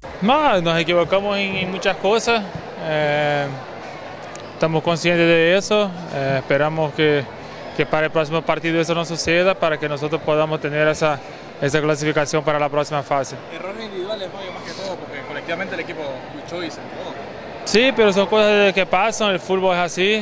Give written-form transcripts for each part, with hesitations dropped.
No, nos equivocamos en muchas cosas, estamos conscientes de eso, esperamos que para el próximo partido eso no suceda, para que nosotros podamos tener esa clasificación para la próxima fase. Errores individuales, ¿no? Más que todo, porque colectivamente el equipo luchó y se entregó. Sí, pero son cosas que pasan, el fútbol es así,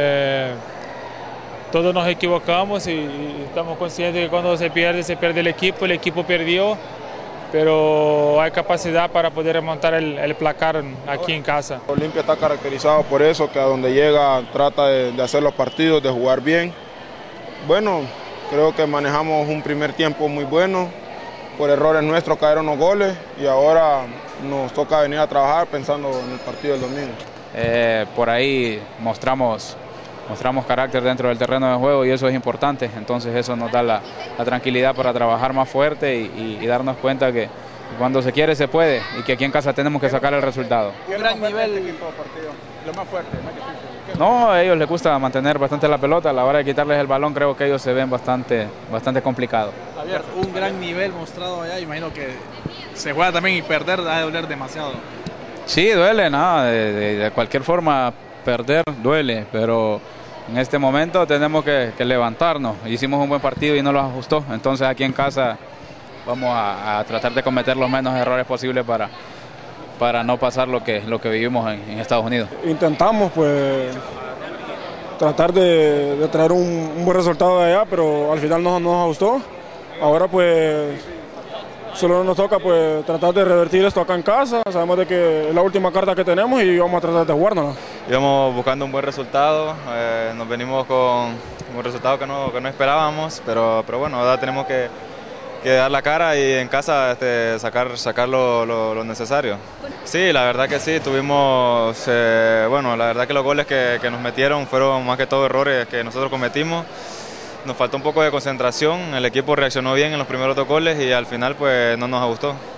todos nos equivocamos y estamos conscientes que cuando se pierde el equipo perdió, pero hay capacidad para poder remontar el placar aquí en casa. Olimpia está caracterizado por eso, que a donde llega trata de hacer los partidos, de jugar bien. Bueno, creo que manejamos un primer tiempo muy bueno, por errores nuestros cayeron los goles y ahora nos toca venir a trabajar pensando en el partido del domingo. Por ahí mostramos carácter dentro del terreno de juego y eso es importante, entonces eso nos da la tranquilidad para trabajar más fuerte y darnos cuenta que cuando se quiere se puede y que aquí en casa tenemos que sacar el resultado. Un gran nivel, partido, lo más fuerte, más difícil. No, a ellos les gusta mantener bastante la pelota, a la hora de quitarles el balón creo que ellos se ven bastante complicados. Javier, un gran nivel mostrado allá, imagino que se juega también y perder ha de doler demasiado. Sí, duele, nada, de cualquier forma perder duele, pero en este momento tenemos que levantarnos. Hicimos un buen partido y no los ajustó, entonces aquí en casa vamos a tratar de cometer los menos errores posibles para no pasar lo que vivimos en Estados Unidos. Intentamos pues tratar de traer un buen resultado de allá, pero al final no nos ajustó. Ahora pues solo nos toca pues tratar de revertir esto acá en casa. Sabemos de que es la última carta que tenemos y vamos a tratar de jugárnosla. Íbamos buscando un buen resultado, nos venimos con un resultado que no esperábamos, pero bueno, ahora tenemos que dar la cara y en casa sacar lo necesario. Sí, la verdad que sí, tuvimos, bueno, la verdad que los goles que nos metieron fueron más que todo errores que nosotros cometimos. Nos faltó un poco de concentración, el equipo reaccionó bien en los primeros dos goles y al final pues no nos gustó.